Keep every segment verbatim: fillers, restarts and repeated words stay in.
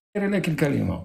لك الكلمة.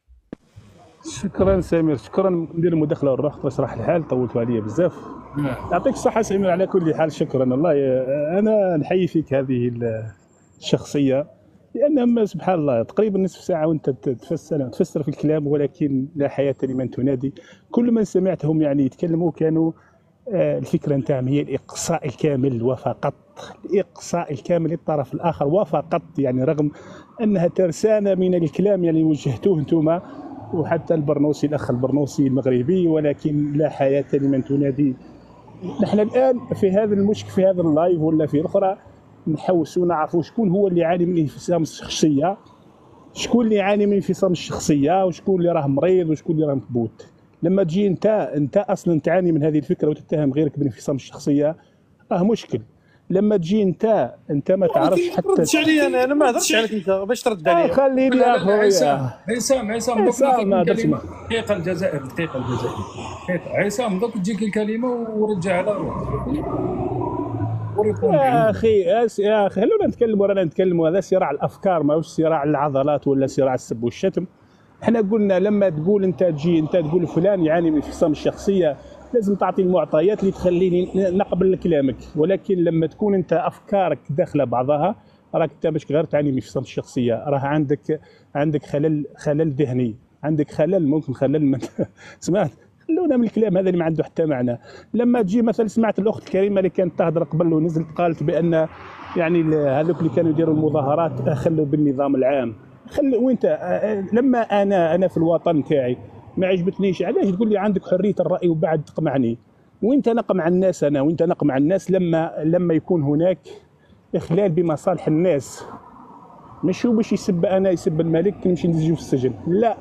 شكرا سمير، شكرا. ندير المداخله والرخص تشرح الحال، طولت عليا بزاف. نعم. يعطيك الصحه سمير على كل حال، شكرا والله. انا نحيي فيك هذه الشخصيه، لان سبحان الله تقريبا نصف ساعه وانت تفسر تفسر في الكلام، ولكن لا حياه لمن تنادي. كل من سمعتهم يعني يتكلموا كانوا آه، الفكره نتاعهم هي الاقصاء الكامل وفقط، الاقصاء الكامل للطرف الاخر وفقط، يعني رغم انها ترسانه من الكلام يعني وجهتوه انتم وحتى البرنوسي الاخ البرنوسي المغربي، ولكن لا حياه لمن تنادي. نحن الان في هذا المشكل، في هذا اللايف ولا في الاخرى، نحوسوا نعرفوا شكون هو اللي يعاني من انفصام الشخصيه، شكون اللي يعاني من انفصام الشخصيه، وشكون اللي راه مريض وشكون اللي راه مكبوت. لما تجي انت انت اصلا تعاني من هذه الفكره وتتهم غيرك بانفصام الشخصيه، راه مشكل. لما تجي انت انت ما ولكن تعرفش ما حتى تردش عليا، انا انا ما هضرتش عليك انت باش ترد آه عليا. خليني لا يا لا لا عصام خويا. عصام عصام دوك عصام نعطيك ما هضرش الكلمة. معاه. دقيقة الجزائر، دقيقة الجزائر، دقيقة عصام دوك تجيك الكلمة ورجع على روحك وريبوندي يا لي. اخي يا اخي خلونا نتكلموا، رانا نتكلموا. هذا صراع الافكار، ماهوش صراع العضلات ولا صراع السب والشتم. احنا قلنا لما تقول انت تجي انت تقول فلان يعاني من انفصام الشخصيه، لازم تعطي المعطيات اللي تخليني نقبل كلامك. ولكن لما تكون انت افكارك داخله بعضها، راك انت مش غير تعاني من انفصام الشخصيه، راه عندك عندك خلل خلل ذهني، عندك خلل، ممكن خلل من سمعت. خلونا من الكلام هذا اللي ما عنده حتى معنى. لما تجي مثلا سمعت الاخت الكريمه اللي كانت تهضر قبل ونزلت قالت بان يعني هذوك اللي كانوا يديروا المظاهرات خلوا بالنظام العام. خل وانت لما انا انا في الوطن تاعي ما عجبتنيش، علاش تقول لي عندك حريه الراي وبعد تقمعني؟ وانت نقمع الناس، انا وانت نقمع الناس لما لما يكون هناك اخلال بمصالح الناس. مش هو باش يسب انا يسب الملك نمشي نزجو في السجن، لا.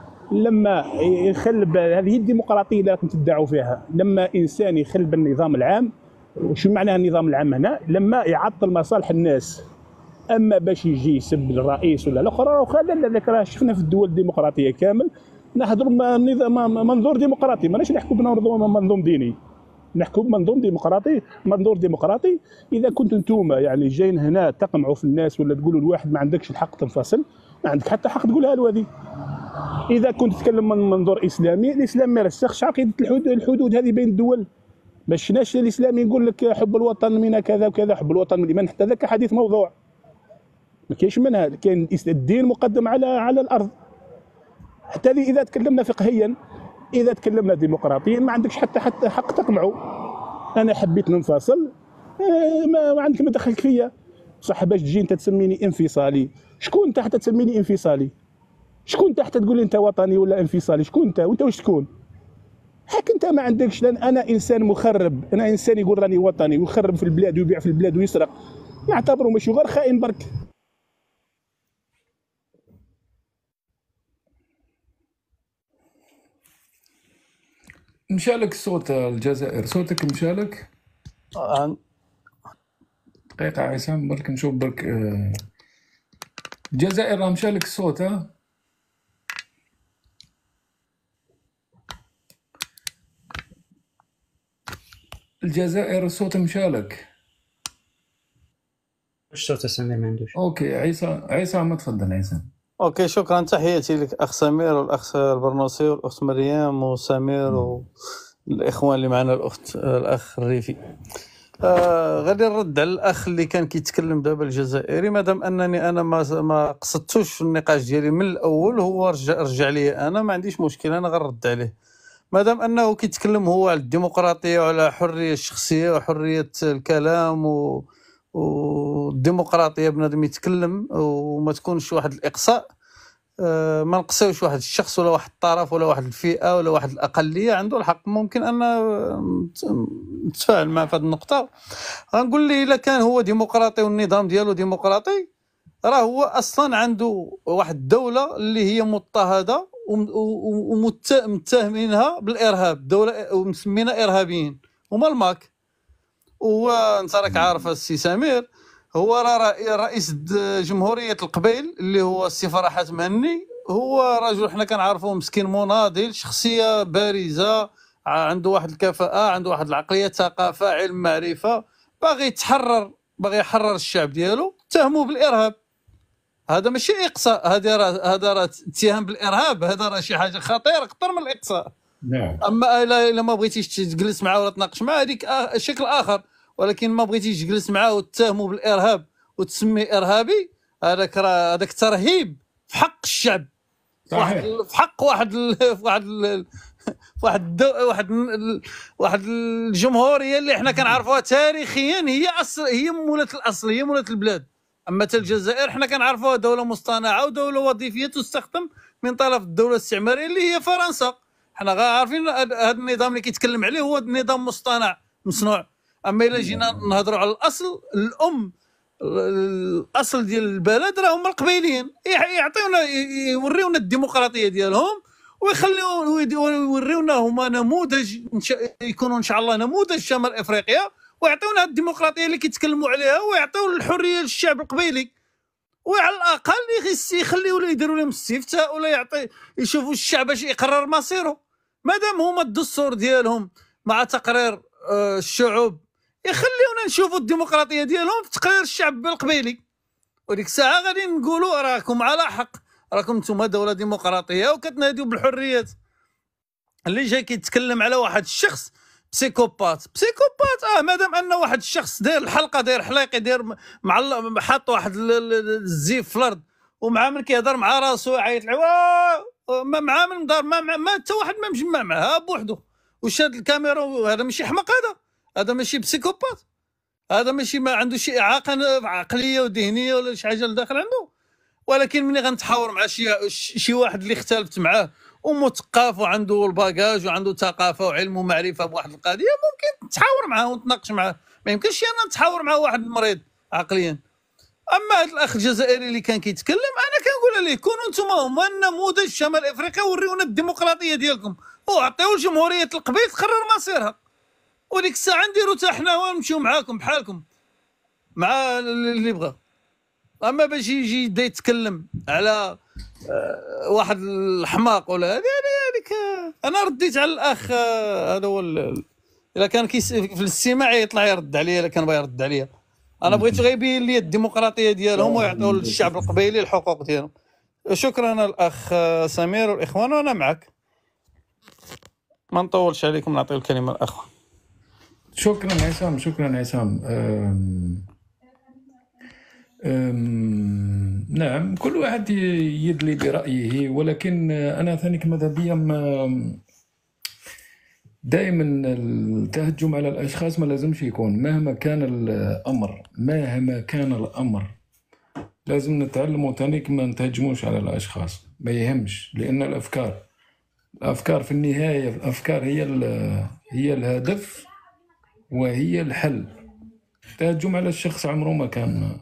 لما يخلب، هذه هي الديمقراطيه اللي راكم تدعوا فيها، لما انسان يخلب النظام العام. وشو معنى النظام العام هنا؟ لما يعطل مصالح الناس. اما باش يجي يسب الرئيس ولا الاخرى، وخلينا هذاك راه شفنا في الدول الديمقراطيه كامل. نهضروا نظام منظور ديمقراطي، ماناش نحكوا بنظام منظوم ديني، نحكوا بمنظوم ديمقراطي. منظور ديمقراطي اذا كنتم انتم يعني جايين هنا تقمعوا في الناس ولا تقولوا لواحد ما عندكش الحق تنفصل، ما عندك حتى حق تقولها له هذه. اذا كنت تتكلم من منظور اسلامي، الاسلام ما يرسخش عقيده الحدود, الحدود هذه بين الدول. ما شفناش الاسلام يقول لك حب الوطن من كذا وكذا، حب الوطن من الايمان، حتى ذاك حديث موضوع ما كاينش منها. كاين الدين مقدم على على الارض. حتى اذا تكلمنا فقهيا، اذا تكلمنا ديمقراطيا، ما عندكش حتى حتى حق تقمعوا. انا حبيت ننفصل، ما, ما عندك ما دخلك فيا. صح باش تجي انت تسميني انفصالي؟ شكون انت حتى تسميني انفصالي؟ شكون انت حتى تقول لي انت وطني ولا انفصالي؟ شكون انت وانت واش تكون؟ هاك انت ما عندكش. لان انا انسان مخرب، انا انسان يقول راني وطني ويخرب في البلاد ويبيع في البلاد ويسرق، يعتبروا ماشي غير خائن برك. مشالك الصوت الجزائر، صوتك مشالك. آه، دقيقة عصام برك نشوف برك. آه، الجزائر راه مشالك الصوت. ها الجزائر الصوت مشالك. واش صوت سمير ما عندوش؟ اوكي عيسى، عصام تفضل عصام. اوكي، شكرا. تحياتي لك اخ سمير والاخ البرنوسي والاخت مريم وسمير والاخوان اللي معنا، الاخت الاخ الريفي. آه غادي نرد على الاخ اللي كان كيتكلم دابا الجزائري. مادام انني انا ما ما قصدتوش في النقاش ديالي من الاول، هو رجع رجع لي انا، ما عنديش مشكل، انا غنرد عليه. مادام انه كيتكلم هو على الديمقراطيه وعلى حريه الشخصيه وحريه الكلام و والديمقراطيه، بنادم يتكلم وما تكونش واحد الاقصاء. أه ما نقصيوش واحد الشخص ولا واحد الطرف ولا واحد الفئه ولا واحد الاقليه، عنده الحق. ممكن ان نتفاعل معه في هذه النقطه. غنقول ليه الا كان هو ديمقراطي والنظام ديالو ديمقراطي، راه هو اصلا عنده واحد الدوله اللي هي مضطهده ومتهمينها بالارهاب، دوله ومسمينا ارهابيين، هما الماك. وانت راك عارف السي سمير، هو راه رئيس جمهوريه القبائل اللي هو السي فرحات مهني. هو رجل حنا كنعرفوه مسكين مناضل، شخصيه بارزه، عنده واحد الكفاءه، عنده واحد العقليه، ثقافه، علم، معرفه، باغي يتحرر، باغي يحرر الشعب ديالو. اتهموه بالارهاب، هذا ماشي اقصاء، هذا راه هذا راه اتهام بالارهاب، هذا راه شي حاجه خطيره اكثر من الاقصاء. نعم. اما الا الا ما بغيتيش تجلس معاه ولا تناقش معاه هذيك آه شكل اخر، ولكن ما بغيتيش تجلس معاه وتتهمه بالارهاب وتسميه ارهابي، هذاك راه هذاك ترهيب في حق الشعب، واحد صحيح. في حق واحد ال... في واحد ال... واحد الدو... واحد ال... واحد الجمهوريه اللي احنا كنعرفوها تاريخيا هي اصل، هي مولاة الاصل، هي مولاة البلاد. اما تا الجزائر احنا كنعرفوها دوله مصطنعه ودوله وظيفيه تستخدم من طرف الدوله الاستعماريه اللي هي فرنسا. حنا غا عارفين هذا النظام اللي كيتكلم عليه هو نظام مصطنع مصنوع. اما الا جينا نهضروا على الاصل الام، الاصل ديال البلد راه هما القبيليين، يعطيونا يوريونا الديمقراطيه ديالهم ويخليو يوريونا هما نموذج يكونوا ان شاء الله نموذج شمال افريقيا، ويعطيونا الديمقراطيه اللي كيتكلموا عليها، ويعطيو الحريه للشعب القبيلي، وعلى الاقل يخليو يديروا لهم استفتاء ولا يعطي يشوفوا الشعب باش يقرر مصيره. مادام هما الدستور ديالهم مع تقرير آه الشعوب، يخليونا نشوفوا الديمقراطيه ديالهم في تقرير الشعب القبيلي، وديك الساعه غادي نقولوا راكم على حق، راكم نتوما دوله ديمقراطيه وكتناديو بالحريات. اللي جاي كيتكلم على واحد الشخص بسيكوبات، بسيكوبات اه مادام ان واحد الشخص داير الحلقه، داير حليقي، داير مع حاط واحد الزيف في الارض، ومع من كيهضر مع راسو يعيط ما مع من دار ما ما حتى واحد ما مجمع معاه بوحدو وشاد الكاميرا. هذا ماشي حماق، هذا هذا ماشي بسيكوبات، هذا ماشي ما عنده شي اعاقه عقليه وذهنيه ولا شي حاجه لداخل عنده. ولكن ملي غنتحاور مع شي شي واحد اللي اختلفت معاه ومثقف وعنده الباجاج وعنده ثقافه وعلم ومعرفه بواحد القضيه، ممكن تحاور معاه وتناقش معاه. ما يمكنش انا نتحاور مع واحد مريض عقليا. اما هذا الاخ الجزائري اللي كان كيتكلم، انا كنقول عليه كونوا نتوما هما النموذج شمال افريقيا، وريونا الديمقراطيه ديالكم وعطيو الجمهوريه القبيل تقرر مصيرها، وديك الساعه نديروا حتى حنا ونمشيو معاكم بحالكم مع اللي بغى. اما باش يجي يبدا يتكلم على آه واحد الحماق ولا هذه هذيك، انا رديت على الاخ آه هذا هو الا كان كيس في الاستماع يطلع يرد عليا، الا كان بغى يرد عليا. انا بغيت غير يبين لي الديمقراطيه ديالهم ويعطيو للشعب القبيلي الحقوق ديالهم. شكرا الاخ سمير والاخوان، وانا معك، ما نطولش عليكم، نعطي الكلمه للاخوان. شكرا عصام، شكرا عصام. أم... أم... نعم، كل واحد يدلي برأيه، ولكن أنا ثاني مذهبيا دائما التهجم على الأشخاص ما لازمش يكون، مهما كان الأمر مهما كان الأمر لازم نتعلموا ثاني ما نتهجموش على الأشخاص، ما يهمش، لأن الأفكار الأفكار في النهاية الأفكار هي هي الهدف وهي الحل. التهجم على الشخص عمره ما كان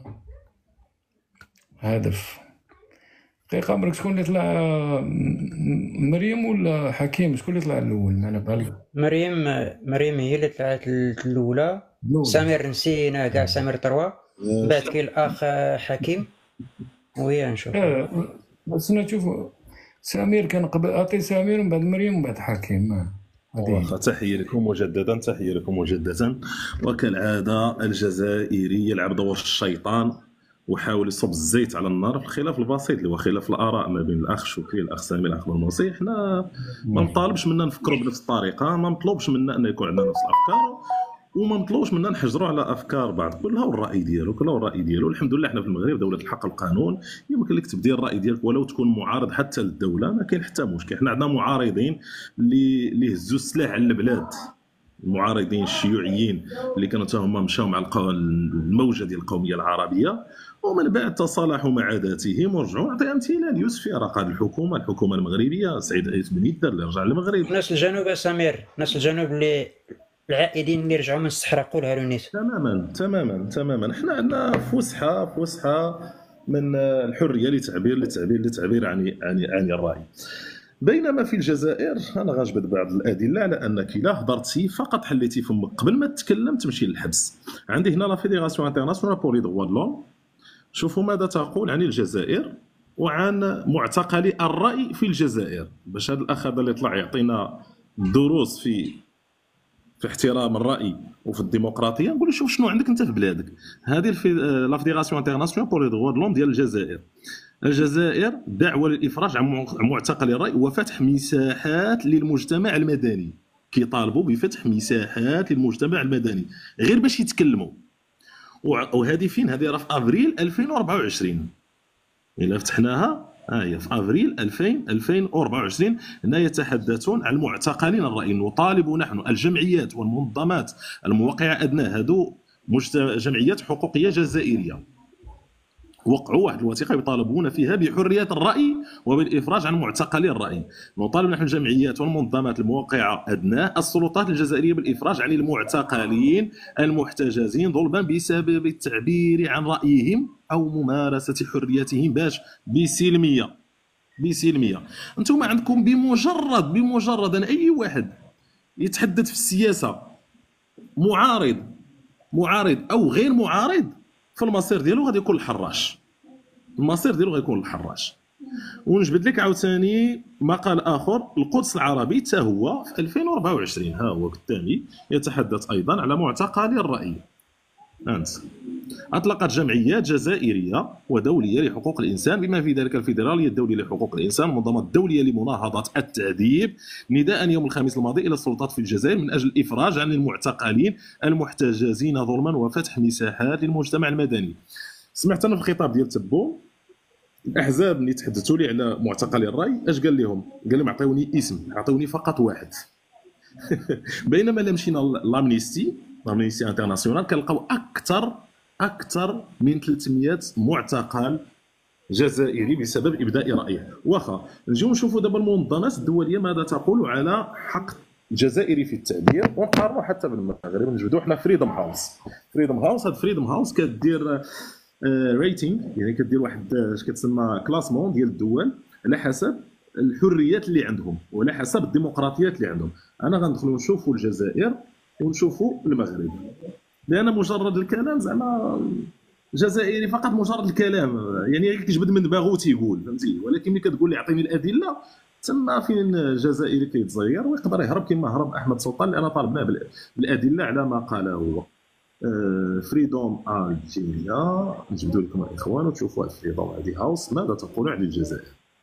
هدف. دقيقة عمرك شكون اللي طلع، مريم ولا حكيم؟ شكون اللي طلع الأول معنا بالي؟ مريم مريم هي اللي طلعت الأولى. سمير نسينا كاع، سمير تروا، بعد كاين الأخ حكيم وهي نشوف. اه بس نشوف سمير كان قبل، أعطي سمير ومن بعد مريم ومن بعد حكيم. واخا تحية لكم مجددا، تحية لكم مجددا. وكالعادة الجزائري يلعب دور الشيطان وحاول يصب الزيت على النار في الخلاف البسيط اللي هو خلاف الاراء ما بين الاخ شكري الاخ سامي الاخ بنوصي. حنا ما نطالبش منا نفكروا بنفس الطريقه، ما مطلوبش منا ان يكون عندنا نفس الافكار، وما مطلوبش منا نحجروا على افكار بعض، كلها والراي ديالو كلها والراي ديالو. الحمد لله حنا في المغرب دوله الحق القانون، يمكن لك تبدي الراي ديالك ولو تكون معارض حتى للدوله، ما كاين حتى مشكل. حنا عندنا معارضين اللي اللي هزوا السلاح على البلاد، المعارضين الشيوعيين اللي كانوا حتى هما مشاو مع الموجه ديال القوميه العربيه، ومن بعد تصالحوا مع عاداتهم ورجعوا. نعطي امثله ليوسف رقاد الحكومه الحكومه المغربيه، سعيد عيسى بن يدر اللي رجع للمغرب، ناس الجنوب سمير، ناس الجنوب اللي العائدين اللي رجعوا من الصحراء قولها له نيت. تماما تماما تماما. حنا عندنا فسحه فسحه من الحريه للتعبير للتعبير للتعبير عن عن عن الراي. بينما في الجزائر انا غنجبد بعض الادله على انك الا هضرتي فقط حليتي فمك قبل ما تتكلم تمشي للحبس. عندي هنا لا فيديراسيون انترناسيونال بور لي دغوا دو، شوفوا ماذا تقول عن الجزائر وعن معتقلي الراي في الجزائر، باش هذا الاخ هذا اللي طلع يعطينا دروس في في احترام الراي وفي الديمقراطيه، نقول له شوف شنو عندك انت في بلادك. هذه لا فيديراسيون انترناسيونال بور لي دروا دو لوم ديال الجزائر. الجزائر دعوه للافراج عن معتقل الراي وفتح مساحات للمجتمع المدني، كيطالبوا بفتح مساحات للمجتمع المدني غير باش يتكلموا. وهذه فين؟ هذه راه في افريل ألفين وأربعة وعشرين. الا فتحناها ها هي في افريل ألفين وأربعة وعشرين. هنا يتحدثون عن المعتقلين الراي. نطالب نحن الجمعيات والمنظمات الموقعه ادناه، هذو جمعيات حقوقيه جزائريه، وقعوا واحد الوثيقه يطالبون فيها بحريه الراي وبالافراج عن معتقلي الراي. نطالب نحن الجمعيات والمنظمات الموقعه ادناه السلطات الجزائريه بالافراج عن المعتقلين المحتجزين ظلما بسبب التعبير عن رايهم او ممارسه حريتهم باش بسلميه بسلميه. انتم عندكم بمجرد بمجرد ان اي واحد يتحدث في السياسه، معارض معارض او غير معارض، فالمصير ديالو غادي يكون الحراش، المصير ديالو غيكون الحراش. ونجبد لك عاوتاني مقال اخر، القدس العربي حتى هو في ألفين وأربعة وعشرين ها هو قدامي يتحدث ايضا على معتقلي الراي. انت اطلقت جمعيات جزائريه ودوليه لحقوق الانسان بما في ذلك الفيدراليه الدوليه لحقوق الانسان والمنظمه الدوليه لمناهضه التعذيب نداء يوم الخميس الماضي الى السلطات في الجزائر من اجل الافراج عن المعتقلين المحتجزين ظلما وفتح مساحات للمجتمع المدني. سمعت انا في الخطاب ديال تبو الاحزاب اللي تحدثوا لي على معتقلي الراي اش قال لهم؟ قال لهم عطيوني اسم، عطيوني فقط واحد. بينما لما مشينا لامنيستي لامنيستي انترناسيونال كنلقاو اكثر اكثر من ثلاثمائة معتقل جزائري بسبب ابداء رايه. واخا نجيو نشوفوا دابا المنظمات الدوليه ماذا تقول على حق الجزائري في التعبير، ونقارنوا حتى بالمغرب. نجبدوا حنا فريدم هاوس. فريدم هاوس هاد فريدم هاوس كدير ريتينغ، يعني كدير واحد اش كتسمى كلاسمون ديال الدول على حسب الحريات اللي عندهم وعلى حسب الديمقراطيات اللي عندهم. انا غندخلوا نشوفوا الجزائر ونشوفوا المغرب، لان مجرد الكلام زعما جزائري فقط مجرد الكلام، يعني غير كيجبد من دماغه تيقول، فهمتي. ولكن ملي كتقول لي عطيني الادله، تما فين الجزائري كيتزير ويقدر يهرب كما هرب احمد سلطان اللي انا طالبناه بالادله على ما قاله هو. فريدوم الجيريا نجبدوا لكم الاخوان وتشوفوا فريدوم هذه هاوس ماذا تقول عن الجزائر.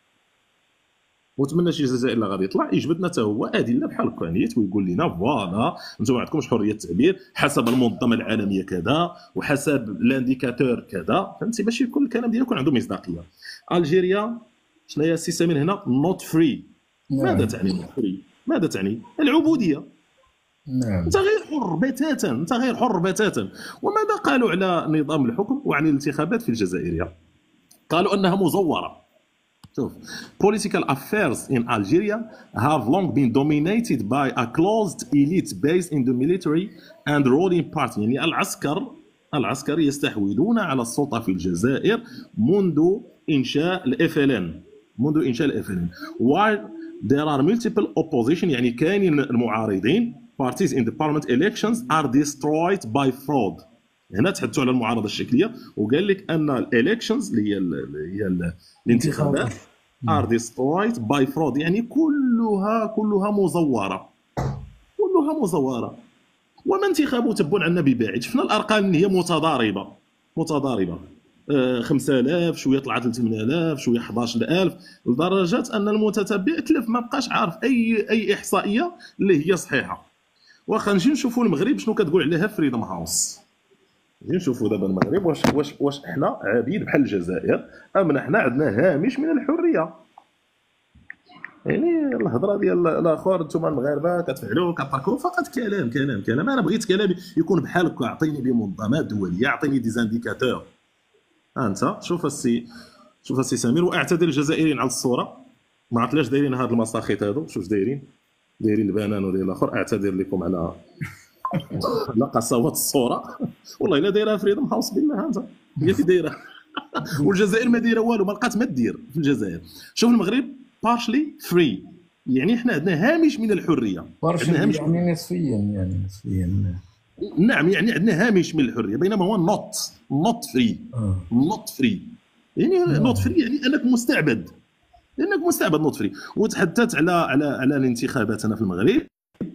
ونتمنى شي جزائري اللي غادي يطلع يجبدنا حتى هو ادله بحال هكانيت ويقول لنا فوالا انتم ما عندكمش حريه التعبير حسب المنظمه العالميه كذا وحسب الانديكاتور كذا، فهمتي، باش يكون الكلام ديالو يكون عنده مصداقيه. الجيريا شنو هي السي سمير هنا؟ نوت فري. ماذا تعني نوت فري؟ ماذا تعني؟ العبوديه. نعم. انت غير حر بتاتا، انت غير حر بتاتا. وماذا قالوا على نظام الحكم وعن الانتخابات في الجزائر؟ قالوا انها مزوره. شوف political affairs in Algeria have long been dominated by a closed elite based in the military and ruling party. يعني العسكر العسكر يستحوذون على السلطة في الجزائر منذ إنشاء الاف ال ان منذ إنشاء الاف ال ان while there are multiple opposition، يعني كاينين المعارضين parties in the parliament elections are destroyed by fraud. هنا تحدثوا على المعارضه الشكليه وقال لك ان الالكشنز اللي هي هي الانتخابات ار ديسترويد باي فرود، يعني كلها كلها مزوره كلها مزوره. وما انتخابه تبون عنا بباعد، شفنا الارقام اللي هي متضاربه متضاربه آه خمسة آلاف شويه طلعت ل ثمانية آلاف شويه أحد عشر ألف، لدرجه ان المتتبع تلف ما بقاش عارف اي اي احصائيه اللي هي صحيحه. واخا نجي نشوفوا المغرب شنو كتقول عليها فريدم هاوس. نجي نشوفوا دابا المغرب واش واش واش حنا عبيد بحال الجزائر ام حنا عندنا هامش من الحريه. يعني الهضره ديال الاخر انتم المغاربه كتفعلوا كتركوا فقط كلام كلام كلام. انا بغيت كلامي يكون بحال هكا، اعطيني بمنظمات دوليه، اعطيني دي زانديكاتور. انت شوف السي شوف السي سمير، واعتذر الجزائريين على الصوره، ما عرفت علاش دايرين هاد المساخيط هادو، شوف دايرين دايرين البنان وداير الاخر. اعتذر لكم على لا قساوه الصوره، والله الا دايرها فريدم هاوس بالله انت هي اللي دايرها. والجزائر ما دايره والو، ما لقات ما دير في الجزائر. شوف المغرب بارشلي فري، يعني احنا عندنا هامش من الحريه، عندنا هامش يعني نسبيا يعني نسبيا نعم، يعني عندنا هامش من الحريه، بينما هو نوت نوت فري نوت فري يعني نوت فري يعني انك مستعبد انك مستعبد نوت فري. وتحدثت على على على الانتخابات هنا في المغرب،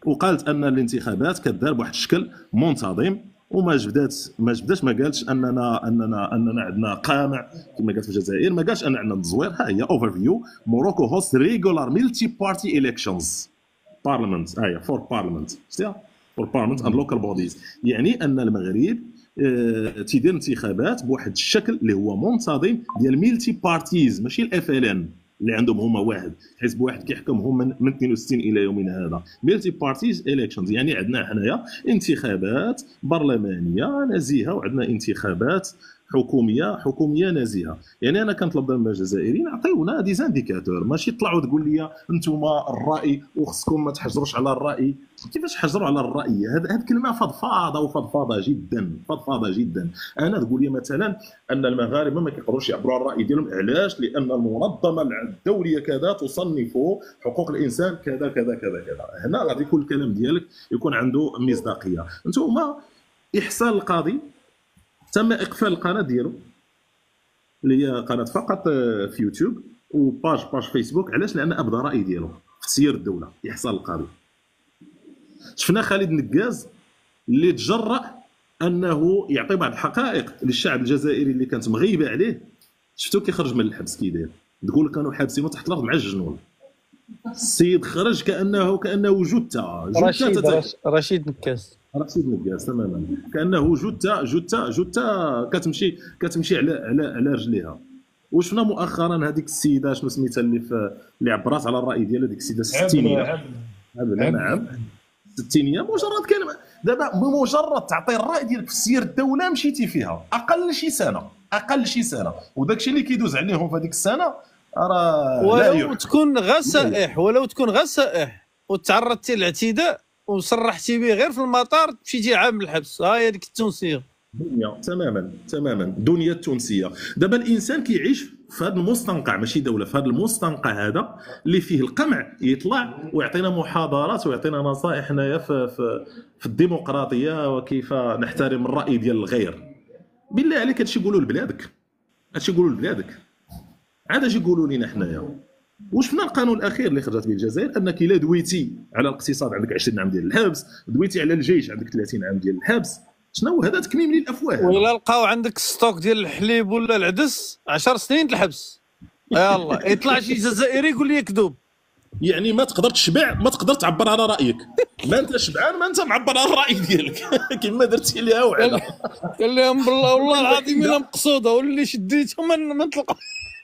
وقالت ان الانتخابات كدار بواحد الشكل منتظم، وما جبدات ما جبداش ما قالتش اننا اننا اننا عندنا قامع كما قالت في الجزائر، ما قالش ان عندنا التزوير. ها هي اوفر فيو. موروكو هوست ريغولار ملتي بارتي الكشنز بارلمنت، ها هي فور بارلمنت فور بارلمنت اند لوكال بوديز، يعني ان المغرب اه تيدير انتخابات بواحد الشكل اللي هو منتظم ديال ملتي بارتيز، ماشي الاف ال ان اللي عندهم هما واحد حزب واحد كيحكمهم من, من اثنين وستين الى يومنا هذا. ملتي بارتيز الكشنز يعني عندنا حنايا انتخابات برلمانيه نزيهه وعندنا انتخابات حكوميه حكوميه نزيهه. يعني انا كنطلب من الجزائريين عطيونا دي زانديكاتور، ماشي طلعوا تقول لي انتوما الراي وخصكم ما تحجروش على الراي. كيفاش حجروا على الراي؟ هذه هذه كلمه فضفاضه وفضفاضه جدا فضفاضه جدا. انا تقول لي مثلا ان المغاربه ما كيقدروش يعبروا على الراي ديالهم، علاش؟ لان المنظمه الدوليه كذا تصنف حقوق الانسان كذا كذا كذا كذا. هنا غادي يكون الكلام ديالك يكون عنده مصداقيه. انتوما احسان القاضي تم اقفال القناه ديالو اللي هي قناه فقط في يوتيوب وباج باج فيسبوك. علاش؟ لان ابدا راي ديالو في تسيير الدوله. احسان القاضي. شفنا خالد نكاز اللي تجرأ انه يعطي بعض الحقائق للشعب الجزائري اللي كانت مغيبه عليه. شفتو كي خرج من الحبس كي داير، تقول كانوا حابسينه تحت الارض مع الجنون. السيد خرج كانه كانه جثه رشيد رشيد نكاز رشيد نكاز تماما، كانه جثه جثه جثه كتمشي كتمشي على على على رجليها. وشفنا مؤخرا هذيك السيده شنو سميتها اللي في اللي عبرات على الراي ديالها، ديك السيده الستينيه. نعم الستينيه. مجرد كلمه دابا بمجرد تعطي الراي ديالك في سير الدوله مشيتي فيها اقل شي سنه اقل شي سنه، وداك الشيء اللي كيدوز عليهم في هذيك السنه راه ولو تكون غير سائح ولو تكون غير سائح وتعرضتي للاعتداء وصرحتي به غير في المطار مشيتي عام الحبس. ها هي ديك التونسيه دنيا تماما تماما دنيا التونسيه. دابا الانسان كيعيش في هذا المستنقع، ماشي دوله، في هذا المستنقع هذا اللي فيه القمع يطلع ويعطينا محاضرات ويعطينا نصائح هنايا في, في, في الديمقراطيه وكيف نحترم الراي ديال الغير. بالله عليك هادشي قولوا لبلادك، هادشي قولوا لبلادك، عاد اجي قولوا لينا حنايا. وشفنا القانون الاخير اللي خرجت به الجزائر انك الا دويتي على الاقتصاد عندك عشرين عام ديال الحبس، دويتي على الجيش عندك ثلاثين عام ديال الحبس. شنو هذا؟ تكميم للافواه. وإلا لقاو عندك ستوك ديال الحليب ولا العدس عشر سنين الحبس. يلا يطلع شي جزائري يقول لي كذوب. يعني ما تقدر تشبع، ما تقدر تعبر على رايك، ما انت شبعان ما انت معبر على الراي ديالك كما درتي ليها وعلا. قال لهم بالله والله العظيم الا مقصوده واللي شديتهم ما نطلق.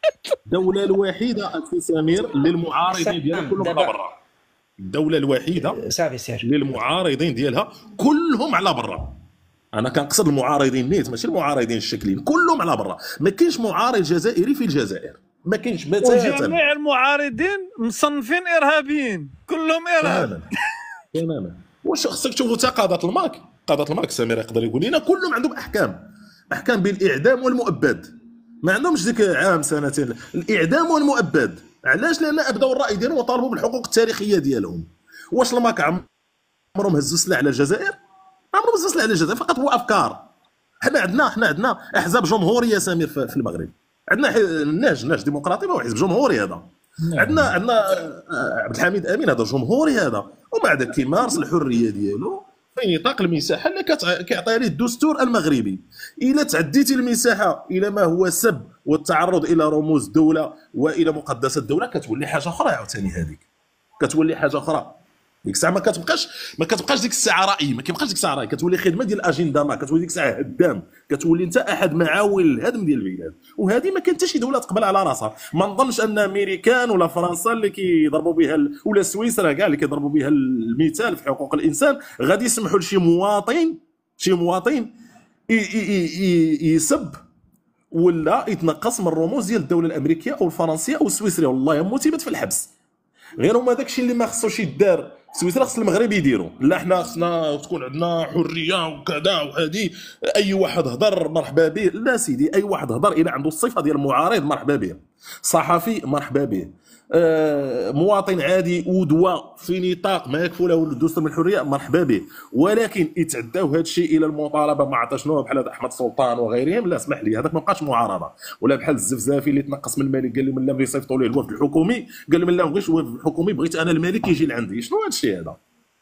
الدوله الوحيده اخي سمير للمعارضين ديالها كلهم على برا. الدوله الوحيده صافي سير للمعارضين ديالها كلهم على برا. انا كنقصد المعارضين نيت ماشي المعارضين الشكليين، كلهم على برا. ما كاينش معارض جزائري في الجزائر، ما كاينش بتاتا. وجميع المعارضين مصنفين ارهابيين كلهم ارهاب تماما. واش خصك تشوفوا حتى قاضة الماك، قاضة الماك سمير يقدر يقول لنا كلهم عندهم احكام، احكام بالاعدام والمؤبد، ما عندهمش ديك عام سنتين. الاعدام والمؤبد علاش؟ لان ابداو الراي ديالهم وطالبوا بالحقوق التاريخيه ديالهم. واش الماك عمرهم هزوا سلاح على الجزائر؟ عمرهم هزوا سلاح على الجزائر، فقط هو افكار. حنا عندنا حنا عندنا احزاب جمهوريه سمير في المغرب، عندنا الناج ناج ديمقراطي هو حزب جمهوري هذا. عندنا عندنا عبد الحميد امين هذا جمهوري هذا، ومع ذلك كيمارس الحريه ديالو في نطاق المساحه اللي كيعطيها ليه الدستور المغربي. الا تعديتي المساحه الى ما هو سب والتعرض الى رموز الدوله والى مقدسات الدوله كتولي حاجه اخرى عاوتاني. هذيك كتولي حاجه اخرى. ديك الساعه ما كتبقاش ما كتبقاش ديك الساعه راي، ما كيبقاش ديك الساعه راي، كتولي خدمه ديال الاجنده، ما كتولي ديك الساعه هدام، كتولي انت احد معاون الهدم ديال البلاد. وهذه ما كان حتى شي دوله تقبل على راسها. ما نظنش ان امريكان ولا فرنسا اللي كيضربوا بها ال... ولا سويسرا كاع اللي كيضربوا بها المثال في حقوق الانسان غادي يسمحوا لشي مواطن شي مواطن ي... ي... ي... يسب ولا يتنقص من الرموز ديال الدوله الامريكيه او الفرنسيه او السويسريه. والله يا موتي بات في الحبس. غير هما داكشي اللي ما خصوش يدار. سويسرا خص المغرب يديروا، لا حنا خصنا تكون عندنا حريه وكذا وهذه اي واحد هضر مرحبا به. لا سيدي، اي واحد هضر الى عنده الصفه ديال المعارض مرحبا به، صحفي مرحبا به، آه مواطن عادي ودوا في نطاق ما يكفو له الدستور من الحريه مرحبا به. ولكن يتعداو هذا الشيء الى المطالبه ما عرفت شنو بحال احمد سلطان وغيرهم، لا اسمح لي هذاك ما بقاش معارضه. ولا بحال الزفزافي اللي تنقص من الملك قال لهم لا يصيفطوا ليه الوفد الحكومي، قال لهم لا ما بغيتش الوفد الحكومي، بغيت انا الملك يجي لعندي. شنو هذا الشيء هذا؟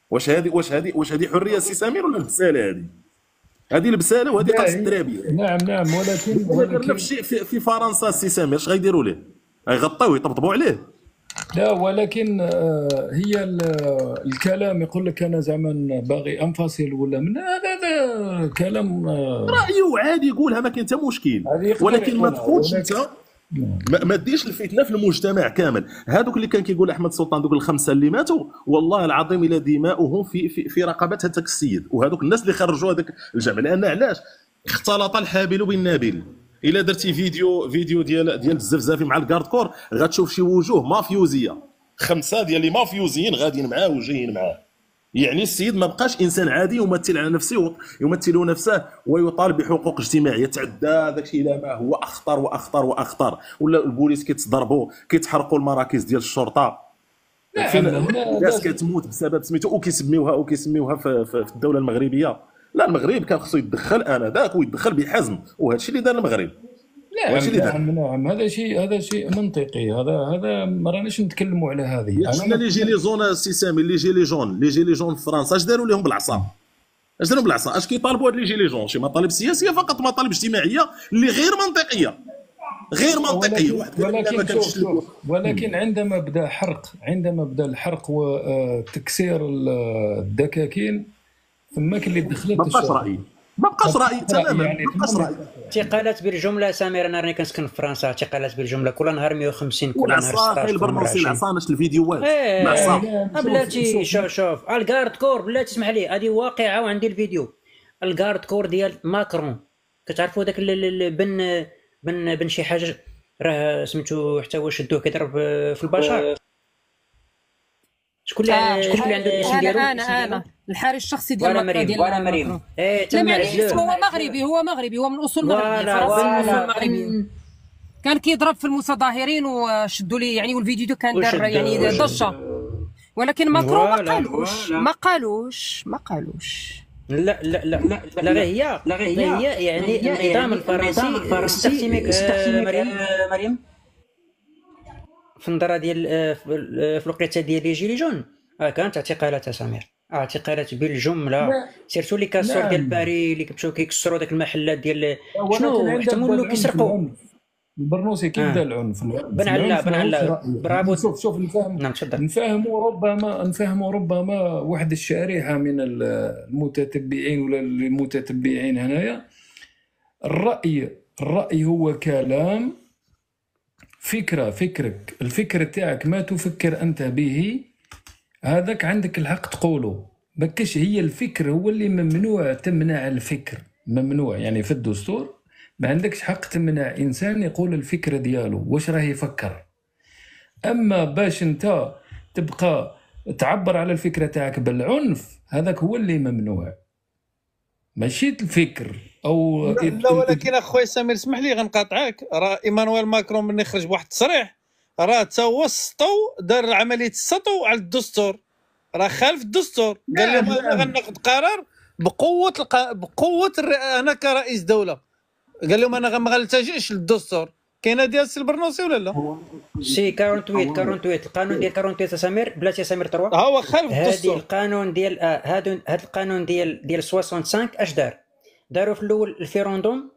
واش هذه واش هذه واش هذه حريه سي سمير ولا البساله هذه؟ هذه البساله وهذه لا، قاص هي- الدرابيه. نعم نعم ولكن ولكن ولكن نفس الشيء في, في فرنسا سي سمير اش غيديروا ليه؟ غيغطيوه يطبطبوا عليه. لا ولكن آه، هي ال- الكلام يقول لك انا زعما باغي انفصل ولا من هذا هذا كلام آه، رايه عادي يقولها ما كاين حتى مشكل، هذه يقدر ولكن ما يقولها، تخونش ولكن- انت ما, ما ديرش الفتنه في المجتمع كامل. هذوك اللي كان كيقول احمد سلطان دوك الخمسه اللي ماتوا والله العظيم الى دماؤهم في في, في رقبه هذاك السيد وهذوك الناس اللي خرجوا هذاك الجمع. لان علاش اختلط الحابل بالنابل. الا درتي فيديو فيديو ديال ديال الزفزافي مع الكارد كور غتشوف شي وجوه مافيوزيه، خمسه ديال اللي مافيوزيين غاديين معاه وجايين معاه. يعني السيد ما بقاش انسان عادي يمثل على نفسه يمثل نفسه ويطالب بحقوق اجتماعيه، تعدى داك الشيء الى ما هو اخطر واخطر واخطر. ولا البوليس كيتصضربوا كيتحرقوا المراكز ديال الشرطه، نعم، فين هنا الناس لازم- كتموت بسبب سميتو وكيسميوها وكيسميوها في, في, في الدوله المغربيه. لا المغرب كان خصو يتدخل انذاك ويتدخل بحزم، وهذا الشيء اللي دار المغرب. نعم وهادشي اللي دار. نعم نعم هذا شيء هذا شيء منطقي. هذا هذا ما راناش نتكلموا على هذه. شفنا لي جيلي جون سي سامي، لي جيلي جون لي جيلي جون في فرنسا اش داروا لهم بالعصا؟ اش داروا بالعصا؟ اش كيطالبوا هاد لي جيلي جون؟ شي مطالب سياسيه فقط، مطالب اجتماعيه اللي غير منطقيه غير منطقيه. واحد قال لي لا ما ولكن كانش شوف شوف ولكن عندما بدا حرق عندما بدا الحرق وتكسير الدكاكين فماك اللي دخلت ما بقاش الشرطة. رايي ما بقاش رايي تماما يعني ما بقاش رايي. اعتقالات بالجمله سمير، انا راني كنسكن في فرنسا، اعتقالات بالجمله كل نهار مئة وخمسين، كل نهار والعصا ستة عشر، خايل برنوسي عشرين. العصا نشت الفيديوهات ايه العصا. لا، بلاتي شوف- شوف شوف الكارد كور بلاتي اسمح لي، هذه واقعه وعندي الفيديو. الكارد كور ديال ماكرون، كتعرفوا داك ال- ال- ال- بن بن بن شي حاجه راه سميتو حتى هو شدوه كيضرب في البشر. شكون اللي شكون اللي عنده الاسم ديالو؟ انا انا انا الحارس الشخصي ديال وانا ماكرون مريم ديال وانا مريم ماكرون. ايه لا تم معليش رجلوه. اسمه هو مغربي، هو مغربي، هو من اصول مغربيه، فوالا فرنسي من فوالا اصول مغربيه. كان كيضرب في المتظاهرين وشدوا ليه يعني، والفيديو كان دار وشدوا- يعني وشدوا. ضجه، ولكن ماكرون ما فوالا، قالوش فوالا. ما قالوش ما قالوش لا لا لا لا لا غير هي لا غير هي يعني النظام الفرنسي استخدمك مريم مريم في النظره ديال آه، في ال- في الوقيته ديال لي جيلي جون آه، كانت اعتقالات سمير، اعتقالات بالجمله. لا. سيرتو لي كاسور نعم. ديال باري اللي كيمشيو كيكسروا داك المحلات ديال ولكن شنو عندما حتى بدا مولوا العنف- كيسرقوا. العنف. البرنوسي كيف آه. بدا العنف العنف- بن علا العنف بن ماهوش علا رأيي. برافو. شوف شوف نفهم نعم تفضل. نفهموا ربما نفهموا ربما واحد الشريحه من المتتبعين ولا المتتبعين هنايا. الرأي الرأي هو كلام، فكرة فكرك الفكر تاعك ما تفكر أنت به هذاك عندك الحق تقوله. بكش هي الفكر هو اللي ممنوع، تمنع الفكر ممنوع يعني في الدستور ما عندكش حق تمنع إنسان يقول الفكرة ديالو واش راه يفكر. أما باش أنت تبقى تعبر على الفكرة تاعك بالعنف هذاك هو اللي ممنوع، ماشي الفكر أو لا ولكن اخويا سمير اسمح لي غنقاطعك. راه ايمانويل ماكرون ملي خرج بواحد التصريح راه تا هو سطو دار عمليه السطو على الدستور، راه خالف الدستور. قال لهم انا غناخذ قرار بقوه الق... بقوه الر... انا كرئيس دوله، قال لهم انا ما غنلتجئش للدستور. كاينه ديال السي البرنوسي ولا لا؟ سي ثمانية وأربعين ثمانية وأربعين القانون ديال ثمانية وأربعين سمير بلاتي سمير تروا. ها هو خالف هذه الدستور. القانون ديال آه هذا هذا القانون ديال ديال خمسة وستين اش دار؟ داروا في الاول الفيروندوم،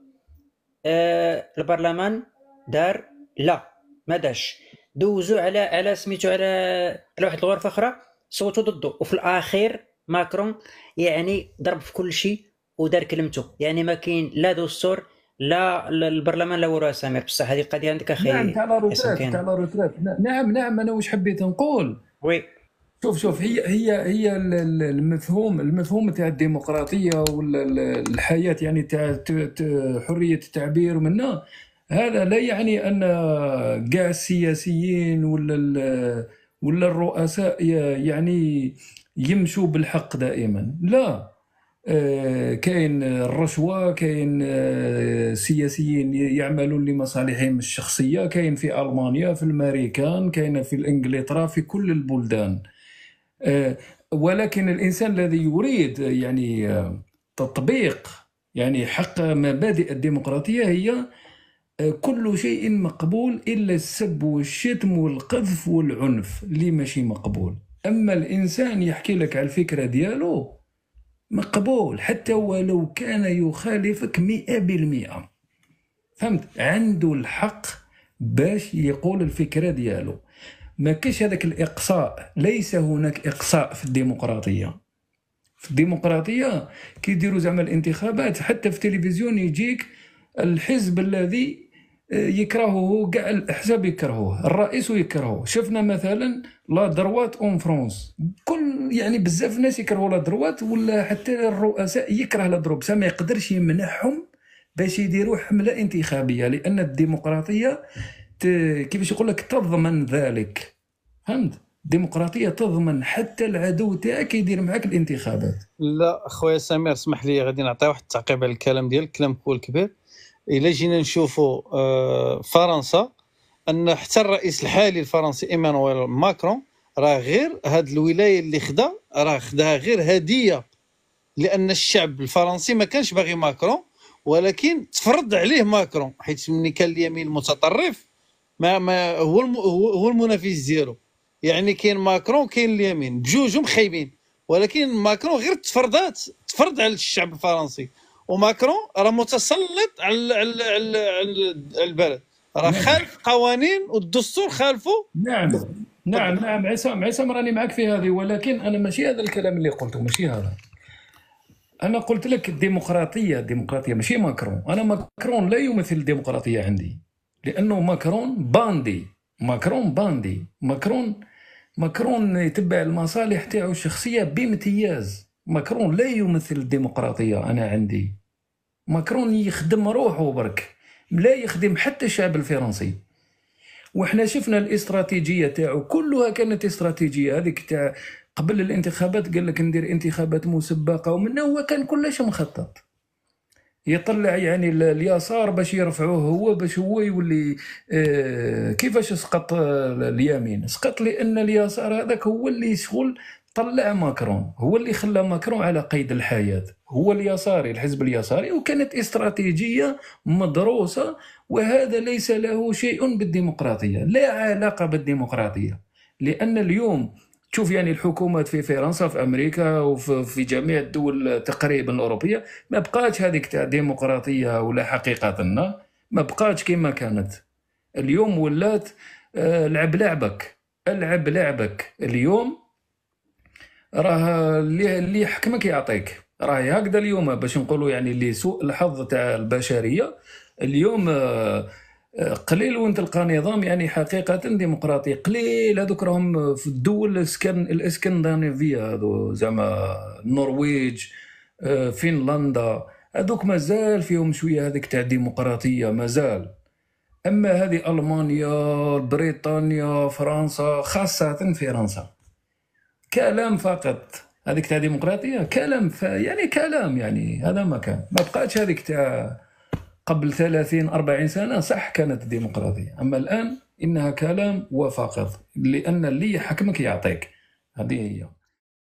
آه البرلمان دار لا ما داش، دوزوا على على سميتو على على واحد الغرفه اخرى صوتوا ضده، وفي الاخير ماكرون يعني ضرب في كل شيء ودار كلمته. يعني ما كاين لا دستور لا لا البرلمان لا والو سمير. بصح هذه القضيه عندك اخي نعم تاع لا روتريت حسن تاع لا روتريت. نعم نعم أنا واش حبيت نقول. وي شوف شوف هي هي هي ال- ال- المفهوم المفهوم تاع الديمقراطيه ولا ال- الحياه يعني تاع ت- ت- حريه التعبير ومنها هذا لا يعني ان كاع السياسيين ولا ال- ولا الرؤساء ي- يعني يمشوا بالحق دائما. لا، آه، كاين الرشوه، كاين آه، سياسيين يعملون لمصالحهم الشخصيه، كاين في المانيا في الامريكان كاين في انجلترا في كل البلدان. آه، ولكن الإنسان الذي يريد يعني آه، تطبيق يعني حق مبادئ الديمقراطية هي آه، كل شيء مقبول إلا السب والشتم والقذف والعنف اللي ماشي مقبول. اما الانسان يحكي لك على الفكره ديالو مقبول حتى ولو كان يخالفك مئة بالمئة. فهمت؟ عنده الحق باش يقول الفكره ديالو. ما كاش هذاك الاقصاء، ليس هناك اقصاء في الديمقراطيه. في الديمقراطيه كيديروا زعما الانتخابات حتى في التلفزيون يجيك الحزب الذي يكرهه، كاع الاحزاب يكرهوه، الرئيس يكرهه. شفنا مثلا لا دروات اون فرونس، كل يعني بزاف ناس يكرهوا لا دروات، ولا حتى الرؤساء يكره لا دروات، بس ما يقدرش يمنعهم باش يديروا حمله انتخابيه، لان الديمقراطيه ت... كيفاش يقول لك تضمن ذلك. فهمت؟ الديمقراطيه تضمن حتى العدو تاعك يدير معك الانتخابات. لا خويا سمير اسمح لي غادي نعطي واحد التعقيب على الكلام ديالك، كلام كول كبير. الا جينا نشوفوا آه فرنسا، ان حتى الرئيس الحالي الفرنسي ايمانويل ماكرون راه غير هاد الولايه اللي خدا راه خداها غير هديه، لان الشعب الفرنسي ما كانش باغي ماكرون، ولكن تفرض عليه ماكرون، حيت ملي كان اليمين المتطرف ما ما هو الم هو المنافس ديالو. يعني كاين ماكرون كاين اليمين بجوجهم خايبين، ولكن ماكرون غير تفرضات تفرض على الشعب الفرنسي، وماكرون راه متسلط على على على البلد، راه خالف قوانين والدستور خالفه. نعم نعم نعم عصام عصام راني معك في هذه، ولكن انا ماشي هذا الكلام اللي قلته، ماشي هذا. انا قلت لك الديمقراطيه الديمقراطيه ماشي ماكرون. انا ماكرون لا يمثل الديمقراطيه عندي، لانه ماكرون باندي. ماكرون باندي ماكرون ماكرون يتبع المصالح تاعو الشخصيه بامتياز. ماكرون لا يمثل الديمقراطيه انا عندي. ماكرون يخدم روحه برك، لا يخدم حتى الشعب الفرنسي. وحنا شفنا الاستراتيجيه تاعو كلها كانت استراتيجيه هذيك تاع قبل الانتخابات، قال لك ندير انتخابات مسبقه، ومن هو كان كلش مخطط. يطلع يعني اليسار باش يرفعوه هو، باش هو يولي آه كيفاش سقط اليمين؟ سقط لان اليسار هذاك هو اللي شغل طلع ماكرون، هو اللي خلى ماكرون على قيد الحياه، هو اليساري الحزب اليساري. وكانت استراتيجيه مدروسه، وهذا ليس له شيء بالديمقراطيه، لا علاقه بالديمقراطيه. لان اليوم تشوف يعني الحكومات في فرنسا في امريكا وفي جميع الدول تقريبا الاوروبيه ما بقاتش هذيك تاع ديمقراطيه ولا حقيقه، ما بقاتش كما كانت. اليوم ولات آه لعب لعبك العب لعبك. اليوم راه اللي اللي يحكمك يعطيك، راه هكذا اليوم باش نقولوا يعني اللي سوء الحظ تاع البشريه. اليوم آه قليل وين تلقى نظام يعني حقيقة ديمقراطي، قليل. هذوك راهم في الدول الاسكن الاسكندنافية، هذو زعما النرويج، فنلندا، هذوك مازال فيهم شوية هذيك تاع الديمقراطية مازال. أما هذه ألمانيا، بريطانيا، فرنسا، خاصة فرنسا كلام فقط. هذيك تاع ديمقراطية كلام، يعني كلام، يعني هذا ما كان، ما بقاتش هذيك تاع قبل ثلاثين أربعين سنة. صح كانت ديمقراطية، أما الآن إنها كلام وفقط، لأن اللي يحكمك يعطيك. هذه هي.